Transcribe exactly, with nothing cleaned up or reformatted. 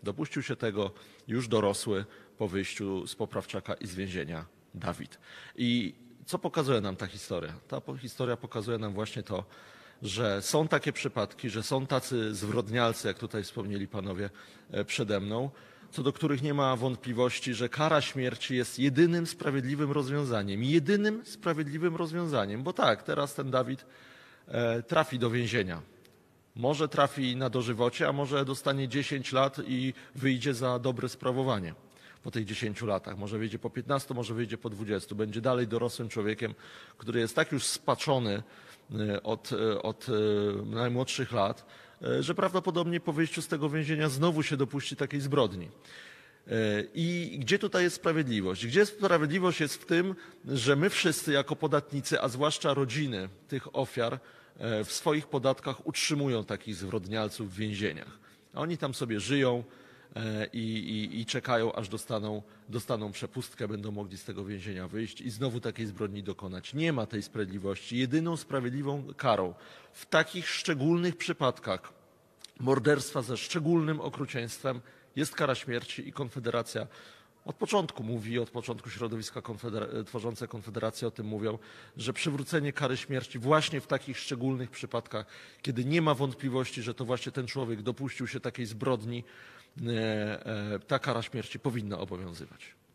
Dopuścił się tego już dorosły po wyjściu z poprawczaka i z więzienia Dawid. I co pokazuje nam ta historia? Ta historia pokazuje nam właśnie to, że są takie przypadki, że są tacy zwyrodnialcy, jak tutaj wspomnieli panowie przede mną, co do których nie ma wątpliwości, że kara śmierci jest jedynym sprawiedliwym rozwiązaniem. Jedynym sprawiedliwym rozwiązaniem, bo tak, teraz ten Dawid trafi do więzienia. Może trafi na dożywocie, a może dostanie dziesięć lat i wyjdzie za dobre sprawowanie po tych dziesięciu latach. Może wyjdzie po piętnastu, może wyjdzie po dwudziestu. Będzie dalej dorosłym człowiekiem, który jest tak już spaczony od, od najmłodszych lat, że prawdopodobnie po wyjściu z tego więzienia znowu się dopuści takiej zbrodni. I gdzie tutaj jest sprawiedliwość? Gdzie sprawiedliwość jest w tym, że my wszyscy jako podatnicy, a zwłaszcza rodziny tych ofiar, w swoich podatkach utrzymują takich zwyrodnialców w więzieniach. A oni tam sobie żyją i, i, i czekają, aż dostaną, dostaną przepustkę, będą mogli z tego więzienia wyjść i znowu takiej zbrodni dokonać. Nie ma tej sprawiedliwości. Jedyną sprawiedliwą karą w takich szczególnych przypadkach morderstwa ze szczególnym okrucieństwem jest kara śmierci i Konfederacja od początku mówi, od początku środowiska konfeder tworzące Konfederację o tym mówią, że przywrócenie kary śmierci właśnie w takich szczególnych przypadkach, kiedy nie ma wątpliwości, że to właśnie ten człowiek dopuścił się takiej zbrodni, ta kara śmierci powinna obowiązywać.